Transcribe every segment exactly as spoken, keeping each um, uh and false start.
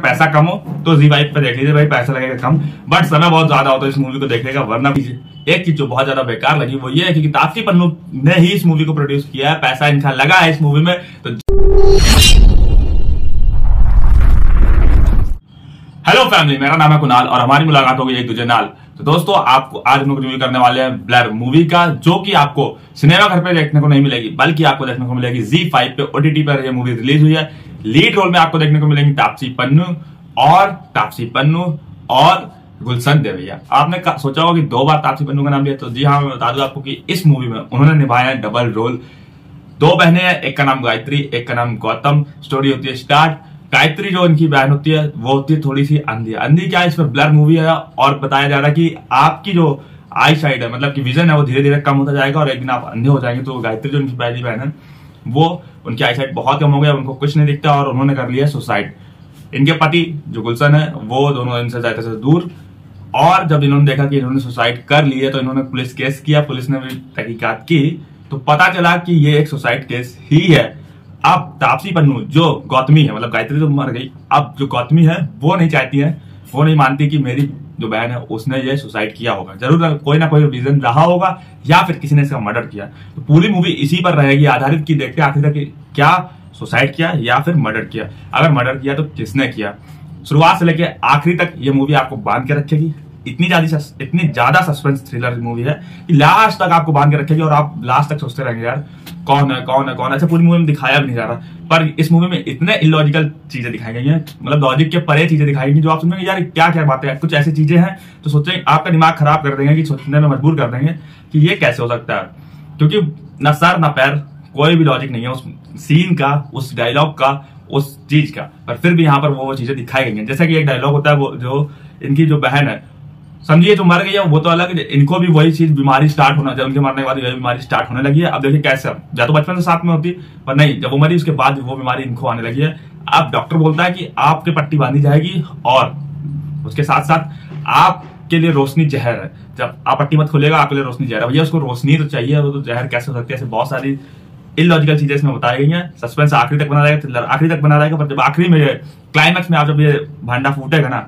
पैसा कम हो तो जी फाइव पे देख लीजिए भाई, पैसा लगेगा कम, बट समय बहुत ज्यादा होता है इस मूवी को देखने का। वरना एक चीज जो बहुत ज्यादा बेकार लगी वो ये है कि तापसी पन्नू ने ही इस मूवी को प्रोड्यूस किया है, पैसा इनका लगा है इस मूवी में। तो हेलो फैमिली, मेरा नाम है कुणाल और हमारी मुलाकात होगी एक दूसरे नाल। तो दोस्तों, आपको आज हम लोग रिव्यू करने वाले हैं ब्लर मूवी का, जो कि आपको सिनेमा घर पे देखने को नहीं मिलेगी, बल्कि आपको देखने को मिलेगी जी फाइव पे ओटीटी पर। यह मूवी रिलीज हुई है। लीड रोल में आपको देखने को मिलेंगी तापसी पन्नू और तापसी पन्नू और गुलशन देवैया। आपने सोचा होगा कि दो बार तापसी पन्नू का नाम लिया, तो जी हाँ, मैं बता दूं आपको कि इस मूवी में उन्होंने निभाया है डबल रोल। दो बहनें हैं, एक का नाम गायत्री, एक का नाम गौतम। स्टोरी होती है स्टार्ट। गायत्री जो इनकी बहन होती है वो होती है थोड़ी सी अंधी। अंधी क्या है, इस पर ब्लर मूवी है और बताया जा रहा है कि आपकी जो आई साइड है, मतलब कि विजन है, वो धीरे धीरे कम होता जाएगा और एक दिन आप अंधे हो जाएंगे। तो गायत्री जो इनकी पहली बहन है, वो उनकी आई साइड बहुत कम हो गया, उनको कुछ नहीं दिखता और उन्होंने कर लिया सुसाइड। इनके पति जो गुलशन है, वो दोनों इनसे ज्यादा से दूर। और जब इन्होंने देखा कि इन्होंने सुसाइड कर ली है, तो इन्होंने पुलिस केस किया। पुलिस ने भी तहकीकात की तो पता चला कि ये एक सुसाइड केस ही है। अब तापसी पन्नू जो गौतमी है, मतलब गायत्री तो मर गई, अब जो गौतमी है वो नहीं चाहती है, वो नहीं मानती कि मेरी जो बहन है उसने ये सुसाइड किया होगा। जरूर कोई ना कोई रीजन रहा होगा या फिर किसी ने इसका मर्डर किया। तो पूरी मूवी इसी पर रहेगी आधारित की देखते आखिर तक क्या सुसाइड किया या फिर मर्डर किया। अगर मर्डर किया तो किसने किया। शुरुआत से लेकर आखिरी तक ये मूवी आपको बांध के रखेगी। इतनी ज्यादा इतनी ज्यादा सस्पेंस थ्रिलर मूवी है कि लास्ट तक आपको बांध के रखेगी और आप लास्ट तक सोचते रहेंगे यार कौन है कौन है कौन है। अच्छा, पूरी मूवी में दिखाया भी नहीं जा रहा, पर इस मूवी में इतने इलॉजिकल चीजें दिखाई गई हैं, मतलब लॉजिक के परे चीजें दिखाई गई जो आप सुनेंगे यार क्या क्या बातें हैं। कुछ ऐसी चीजें हैं तो सोचेंगे, आपका दिमाग खराब कर देंगे, कि सोचने में मजबूर कर देंगे कि ये कैसे हो सकता है, क्योंकि न सर न पैर, कोई भी लॉजिक नहीं है उस सीन का, उस डायलॉग का, उस चीज का। पर फिर भी यहाँ पर वो चीजें दिखाई गई हैं। जैसे कि एक डायलॉग होता है, वो जो इनकी जो बहन है, समझिए जो मर गई है वो तो अलग, इनको भी वही चीज बीमारी स्टार्ट होना, जब उनके मरने के बाद यही बीमारी स्टार्ट होने लगी है। अब देखिए कैसे, या तो बचपन से साथ में होती, पर नहीं, जब वो मरी उसके बाद वो बीमारी इनको आने लगी है। अब डॉक्टर बोलता है कि आपके पट्टी बांधी जाएगी और उसके साथ साथ आपके लिए रोशनी जहर है। जब आप पट्टी मत खोलेगा, आपके लिए रोशनी जहर है। भैया उसको रोशनी तो चाहिए, वो तो जहर कैसे हो सकती है। ऐसे बहुत सारी इलॉजिकल चीजें इसमें बताई गई हैं। सस्पेंस आखिरी तक बना रहेगा, थ्रिलर आखिरी तक बना रहेगा, पर जब आखिरी में क्लाइमैक्स में आप जब ये भांडा फूटेगा ना,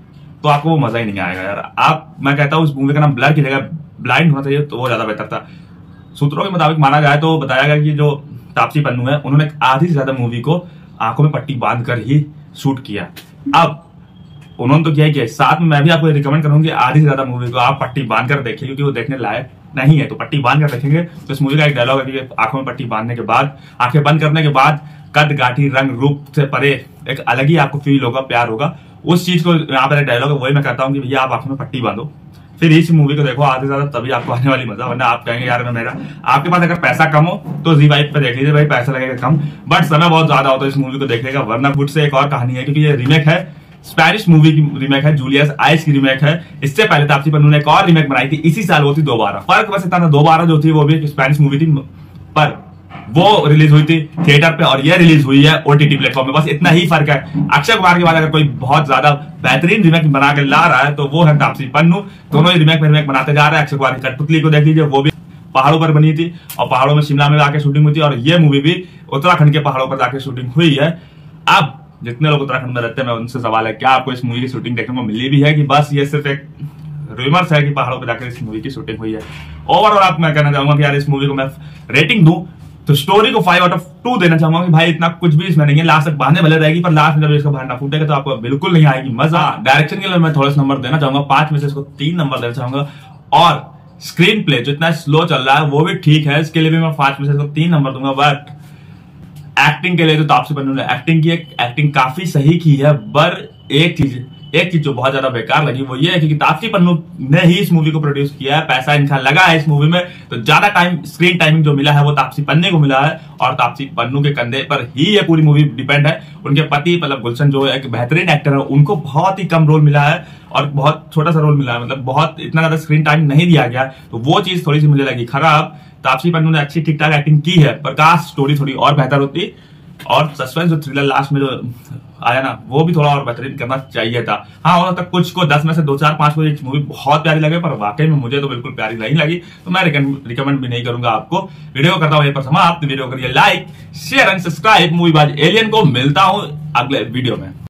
तो आपको वो मजा ही नहीं आएगा यार। आप, मैं कहता हूँ उस मूवी का नाम ब्लर की जगह ब्लाइंड होना चाहिए, तो वो ज्यादा बेहतर था। सूत्रों के मुताबिक माना जाए तो बताया गया कि जो तापसी पन्नू है, उन्होंने आधी से ज्यादा मूवी को आंखों में पट्टी बांध कर ही शूट किया। अब उन्होंने तो क्या ही किया, साथ में मैं भी आपको रिकमेंड करूंगी आधी से ज्यादा मूवी को आप पट्टी बांध कर देखिए, क्योंकि वो देखने लायक नहीं है। तो पट्टी बांध कर देखेंगे तो इस मूवी का एक डायलॉग है कि आंखों में पट्टी बांधने के बाद, आंखें बंद करने के बाद, कद गाठी रंग रूप से परे एक अलग ही आपको फील होगा, प्यार होगा। उस चीज को यहाँ पर एक डायलॉग है, वही मैं कहता हूँ कि भैया आप आंखों में पट्टी बांधो, फिर इस मूवी को देखो आधे ज्यादा, तभी आपको आने वाली मजा। वरना आप कहेंगे यार मैं मेरा, आपके पास अगर पैसा कम हो तो जी फाइव पे देख लीजिए भाई, पैसा लगेगा कम, बट समय बहुत ज्यादा होता है इस मूवी को देखने का। वरना गुड से एक और कहानी है, क्योंकि ये रीमेक है, स्पेनिश मूवी की रीमेक है, जूलियस आइस की रीमेक है। इससे पहले तापसी पन्नू ने एक और रीमेक बनाई थी इसी साल, वो थी दोबारा। फर्क बस इतना था, दोबारा जो थी वो भी स्पेनिश मूवी थी, पर वो रिलीज हुई थी थिएटर पे और ये रिलीज हुई है ओटीटी प्लेटफॉर्म में। बस इतना ही फर्क है। अक्षय कुमार के बाद अगर कोई बहुत ज्यादा बेहतरीन रीमेक बना के ला रहा है तो वो है तापसी पन्नू। दोनों ही रीमेक में रीमेक बनाते जा रहे हैं। अक्षय कुमार की कठपुतली को देख लीजिए, वो भी पहाड़ों पर बनी थी और पहाड़ों में शिमला में जाके शूटिंग हुई थी, और ये मूवी भी उत्तराखंड के पहाड़ों पर जाके शूटिंग हुई है। अब जितने लोग उत्तराखंड में रहते हैं, मैं उनसे सवाल है, क्या आपको इस मूवी की शूटिंग देखने को मिली भी है, कि बस ये सिर्फ एक रूमर्स है कि पहाड़ों पर जाकर इस मूवी की शूटिंग हुई है। ओवरऑल आप मैं कहना चाहूंगा कि यार इस मूवी को मैं रेटिंग दूं तो स्टोरी को फाइव आउट ऑफ टू देना चाहूंगा कि भाई इतना कुछ भी इसमें नहीं है। लास्ट तक बहाने भले रहेगी, पर लास्ट में जब इसका भांडा फूटेगा तो आपको बिल्कुल नहीं आएगी मजा। डायरेक्शन के लिए मैं थोड़ा सा नंबर देना चाहूंगा, पांच में से इसको तीन नंबर देना चाहूंगा। और स्क्रीन प्ले जो इतना स्लो चल रहा है वो भी ठीक है, इसके लिए भी मैं पांच में से इसको तीन नंबर दूंगा। बट एक्टिंग के लिए तो तापसी पन्नू ने एक्टिंग की, एक्टिंग काफी सही की है। पर एक चीज एक चीज जो बहुत ज्यादा बेकार लगी वो ये है कि तापसी पन्नू ने ही इस मूवी को प्रोड्यूस किया है, पैसा इनका लगा है इस मूवी में, तो ज्यादा टाइम स्क्रीन टाइमिंग जो मिला है वो तापसी पन्नू को मिला है। और तापसी पन्नू के कंधे पर ही ये पूरी मूवी डिपेंड है। उनके पति मतलब गुलशन जो एक बेहतरीन एक्टर है, उनको बहुत ही कम रोल मिला है और बहुत छोटा सा रोल मिला है, मतलब बहुत इतना ज्यादा स्क्रीन टाइम नहीं दिया गया। तो वो चीज थोड़ी सी मुझे लगी खराब। तापसी पन्नू ने अच्छी ठीक ठाक एक्टिंग की है, पर काश स्टोरी थोड़ी और बेहतर होती, और सस्पेंस जो थ्रिलर लास्ट में जो आया ना वो भी थोड़ा और बेहतरीन करना चाहिए था। हाँ, हो सकता कुछ को दस में से दो चार पांच को एक मूवी बहुत प्यारी लगे, पर वाकई में मुझे तो बिल्कुल प्यारी नहीं लगी, तो मैं रिकमेंड भी नहीं करूंगा आपको। वीडियो को करता हूं यहीं पर समाप्त। वीडियो करिए like, share and subscribe. Movie बाज एलियन को मिलता हूं अगले वीडियो में।